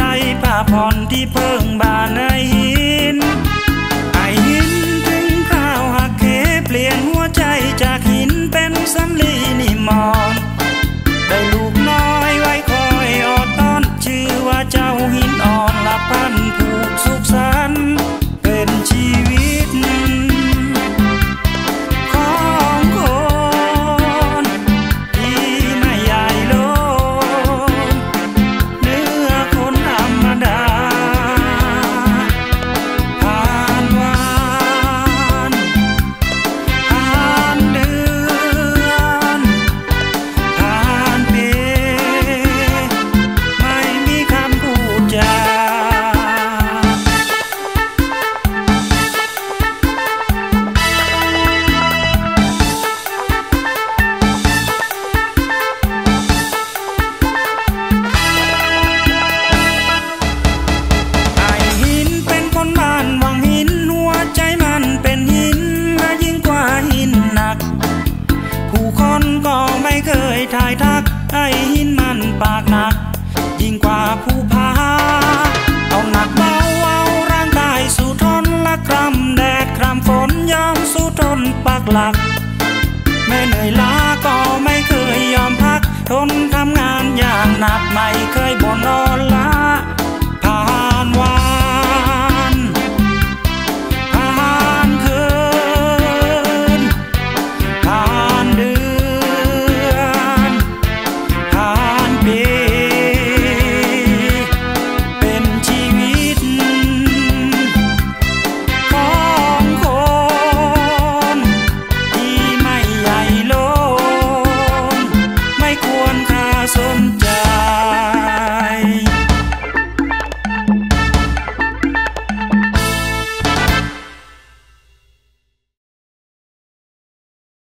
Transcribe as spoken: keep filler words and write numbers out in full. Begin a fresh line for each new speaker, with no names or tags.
ผ้าผ่อนที่เพิ่งบานไอหินไอหินถึงข้าวหักเหเปลี่ยนหัวใจจากหินเป็นสำลีนิมอนได้ลูกน้อยไว้คอยอดต้อนชื่อว่าเจ้าหินอ่อนละพันผูกสุขสันต์เป็นชีวิตของคนที่ไม่ใหญ่โลเนื้อคนธรรมดาผ่านวันผ่านเดือนผ่านปีไม่มีคำพูดจาก็ไม่เคยถ่ายทักไอ้หินมันปากหนักยิ่งกว่าผู้พาเอาหนักเบาเอาร่างกายสู้ทนละครำแดดครำฝนยอมสู้ทนปักหลักแม่เหนื่อยล้าก็ไม่เคยยอมพักทนทำงานอย่างหนักไม่เคยบ่นนอน